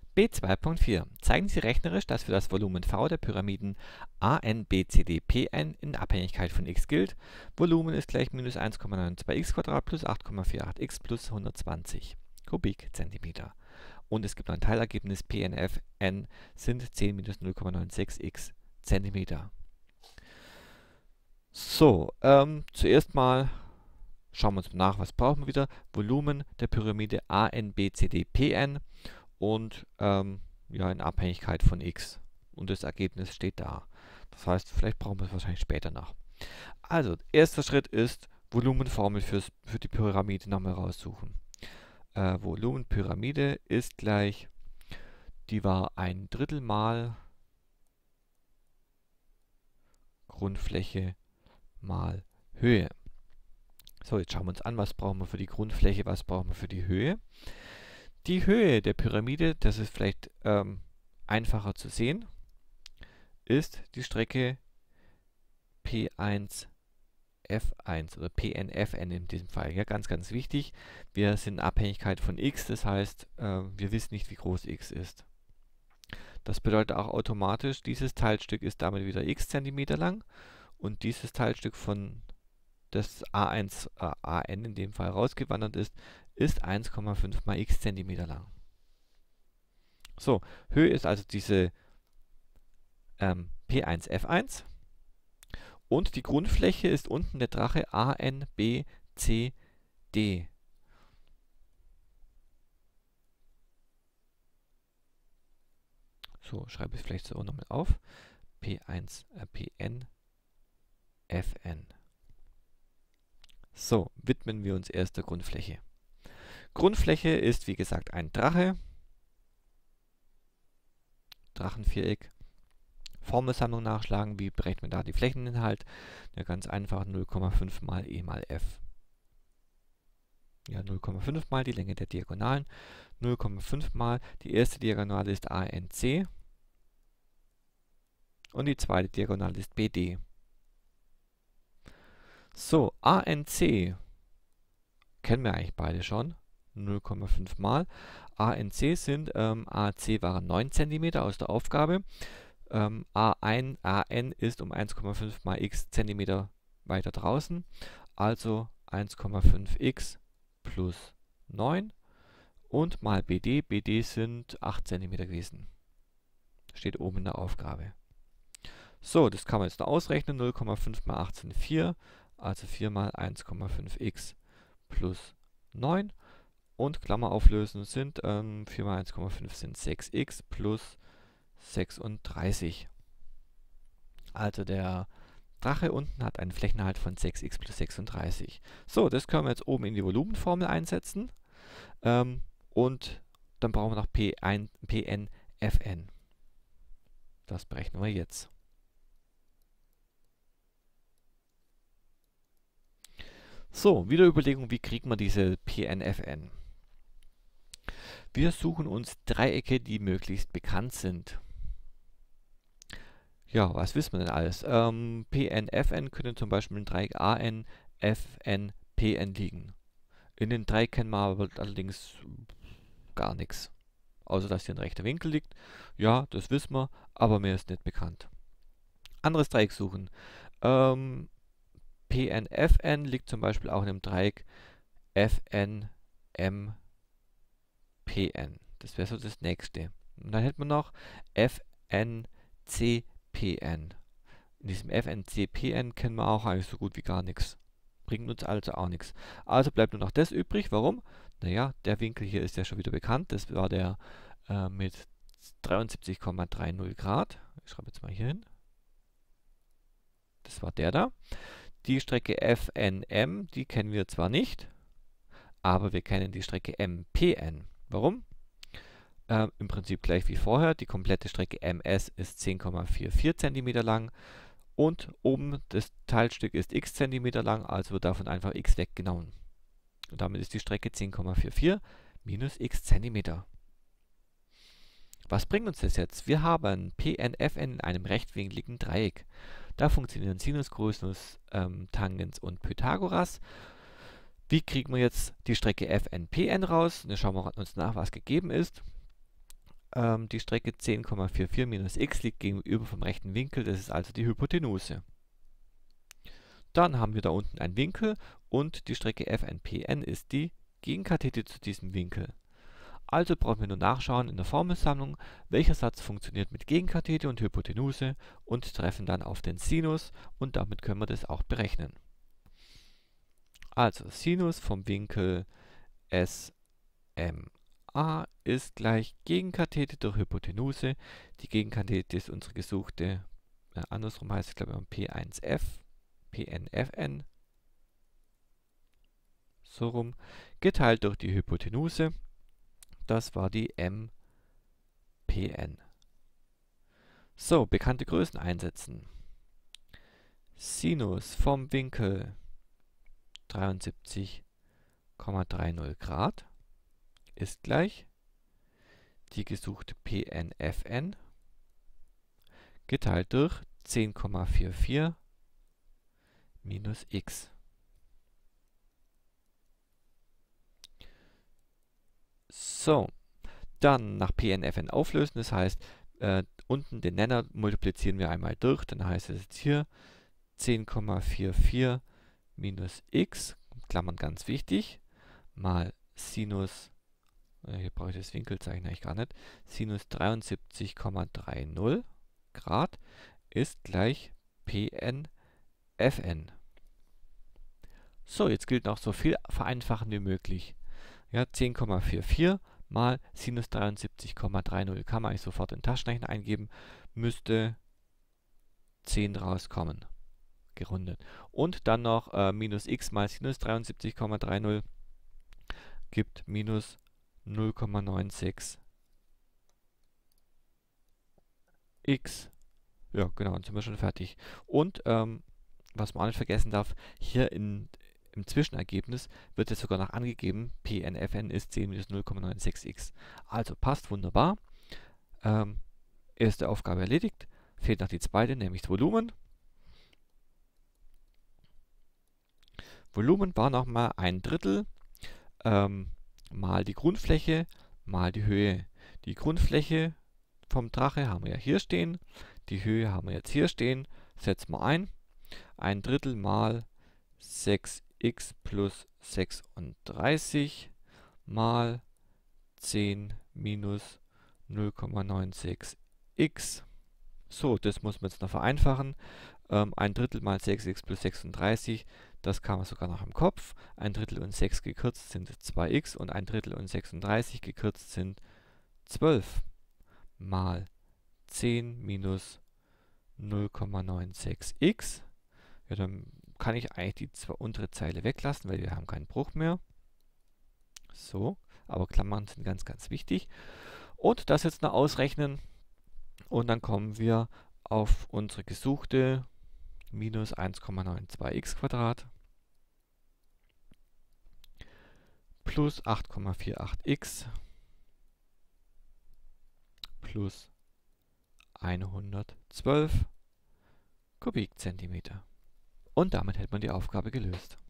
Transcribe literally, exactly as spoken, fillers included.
B zwei Punkt vier. Zeigen Sie rechnerisch, dass für das Volumen V der Pyramiden A N B C D P N in Abhängigkeit von x gilt. Volumen ist gleich minus eins Komma neun zwei x Quadrat plus acht Komma vier acht x plus hundertzwanzig Kubikzentimeter. Und es gibt noch ein Teilergebnis, P N F N sind zehn minus null Komma neun sechs x Zentimeter. So, ähm, zuerst mal schauen wir uns nach, was brauchen wir wieder. Volumen der Pyramide A N B C D P N und ähm, ja, in Abhängigkeit von x. Und das Ergebnis steht da. Das heißt, vielleicht brauchen wir es wahrscheinlich später noch. Also, erster Schritt ist Volumenformel fürs, für die Pyramide nochmal raussuchen. Äh, Volumenpyramide ist gleich, die war ein Drittel mal Grundfläche mal Höhe. So, jetzt schauen wir uns an, was brauchen wir für die Grundfläche, was brauchen wir für die Höhe. Die Höhe der Pyramide, das ist vielleicht ähm, einfacher zu sehen, ist die Strecke P eins F eins oder P N F N in diesem Fall. Ja, ganz, ganz wichtig. Wir sind in Abhängigkeit von x, das heißt, äh, wir wissen nicht, wie groß x ist. Das bedeutet auch automatisch, dieses Teilstück ist damit wieder x Zentimeter lang und dieses Teilstück von das A eins, äh, A N in dem Fall rausgewandert ist, ist eins Komma fünf mal x Zentimeter lang. So, Höhe ist also diese ähm, P eins F eins und die Grundfläche ist unten der Drache A N B C D. So, schreibe ich es vielleicht so nochmal auf. P eins, äh, P N F N. So, widmen wir uns erst der Grundfläche. Grundfläche ist wie gesagt ein Drache. Drachenviereck. Formelsammlung nachschlagen. Wie berechnen wir da die Flächeninhalt? Ja, ganz einfach null Komma fünf mal E mal F. Ja, null Komma fünf mal die Länge der Diagonalen. null Komma fünf mal die erste Diagonale ist A N C. Und die zweite Diagonale ist B D. So, A N C kennen wir eigentlich beide schon. null Komma fünf mal. A N C sind, ähm, A C waren neun Zentimeter aus der Aufgabe. Ähm, A eins, A N ist um eins Komma fünf mal x Zentimeter weiter draußen. Also eins Komma fünf x plus neun. Und mal B D. B D sind acht Zentimeter gewesen. Steht oben in der Aufgabe. So, das kann man jetzt noch ausrechnen. null Komma fünf mal acht sind vier. Also vier mal eins Komma fünf x plus neun. Und Klammer auflösen sind ähm, vier mal eins Komma fünf sind sechs x plus sechsunddreißig. Also der Drache unten hat einen Flächeninhalt von sechs x plus sechsunddreißig. So, das können wir jetzt oben in die Volumenformel einsetzen. Ähm, und dann brauchen wir noch P eins, P N F N. Das berechnen wir jetzt. So, wieder Überlegung, wie kriegt man diese P N F N? Wir suchen uns Dreiecke, die möglichst bekannt sind. Ja, was wissen wir denn alles? Ähm, P N F N könnte zum Beispiel im Dreieck A N F N P N liegen. In den Dreieck kennen wir aber allerdings gar nichts. Außer dass hier ein rechter Winkel liegt. Ja, das wissen wir, aber mehr ist nicht bekannt. Anderes Dreieck suchen. Ähm, P N F N liegt zum Beispiel auch in einem Dreieck F N M P N. Das wäre so das nächste. Und dann hätten wir noch F N C P N. In diesem F N C P N kennen wir auch eigentlich so gut wie gar nichts. Bringt uns also auch nichts. Also bleibt nur noch das übrig. Warum? Naja, der Winkel hier ist ja schon wieder bekannt. Das war der äh, mit dreiundsiebzig Komma dreißig Grad. Ich schreibe jetzt mal hier hin. Das war der da. Die Strecke F N M, die kennen wir zwar nicht, aber wir kennen die Strecke M P N. Warum? Äh, Im Prinzip gleich wie vorher. Die komplette Strecke M S ist zehn Komma vierundvierzig Zentimeter lang und oben das Teilstück ist x Zentimeter lang, also wird davon einfach x weggenommen. Und damit ist die Strecke zehn Komma vierundvierzig minus x Zentimeter. Was bringt uns das jetzt? Wir haben P N F N in einem rechtwinkligen Dreieck. Da funktionieren Sinus, Cosinus, ähm, Tangens und Pythagoras. Wie kriegen wir jetzt die Strecke F N P N raus? Dann schauen wir uns nach, was gegeben ist. ähm, die Strecke zehn Komma vierundvierzig minus x liegt gegenüber vom rechten Winkel, das ist also die Hypotenuse. Dann haben wir da unten einen Winkel und die Strecke F N P N ist die Gegenkathete zu diesem Winkel. Also brauchen wir nur nachschauen in der Formelsammlung, welcher Satz funktioniert mit Gegenkathete und Hypotenuse und treffen dann auf den Sinus und damit können wir das auch berechnen. Also Sinus vom Winkel S M A ist gleich Gegenkathete durch Hypotenuse. Die Gegenkathete ist unsere gesuchte, äh, andersrum heißt es glaube ich P eins F, P N F N, so rum, geteilt durch die Hypotenuse. Das war die M P N. So, bekannte Größen einsetzen. Sinus vom Winkel dreiundsiebzig Komma dreißig Grad ist gleich die gesuchte P N F N geteilt durch zehn Komma vierundvierzig minus x. So, dann nach P N F N auflösen, das heißt, äh, unten den Nenner multiplizieren wir einmal durch, dann heißt es jetzt hier zehn Komma vierundvierzig minus x, Klammern ganz wichtig, mal Sinus, äh, hier brauche ich das Winkelzeichen eigentlich gar nicht, Sinus dreiundsiebzig Komma dreißig Grad ist gleich P N F N. So, jetzt gilt noch so viel vereinfachen wie möglich. Ja, zehn Komma vierundvierzig mal Sinus dreiundsiebzig Komma dreißig kann man eigentlich sofort in Taschenrechner eingeben, müsste zehn rauskommen, gerundet. Und dann noch äh, minus x mal Sinus dreiundsiebzig Komma dreißig gibt minus null Komma sechsundneunzig x. Ja, genau, dann sind wir schon fertig. Und ähm, was man auch nicht vergessen darf, hier in im Zwischenergebnis wird jetzt sogar noch angegeben, P N F N ist zehn minus null Komma sechsundneunzig x. Also passt wunderbar. Ähm, erste Aufgabe erledigt. Fehlt noch die zweite, nämlich das Volumen. Volumen war nochmal ein Drittel ähm, mal die Grundfläche mal die Höhe. Die Grundfläche vom Drache haben wir ja hier stehen. Die Höhe haben wir jetzt hier stehen. Setzen wir ein. Ein Drittel mal sechs x plus sechsunddreißig mal zehn minus null Komma sechsundneunzig x. So, das muss man jetzt noch vereinfachen. Ähm, ein Drittel mal sechs x plus sechsunddreißig, das kann man sogar noch im Kopf. Ein Drittel und sechs gekürzt sind zwei x und ein Drittel und sechsunddreißig gekürzt sind zwölf mal zehn minus null Komma sechsundneunzig x. Ja, dann kann ich eigentlich die zwei untere Zeile weglassen, weil wir haben keinen Bruch mehr. So, aber Klammern sind ganz, ganz wichtig. Und das jetzt noch ausrechnen und dann kommen wir auf unsere gesuchte minus eins Komma zweiundneunzig x Quadrat plus acht Komma achtzig x plus hundertzwölf Kubikzentimeter. Und damit hätte man die Aufgabe gelöst.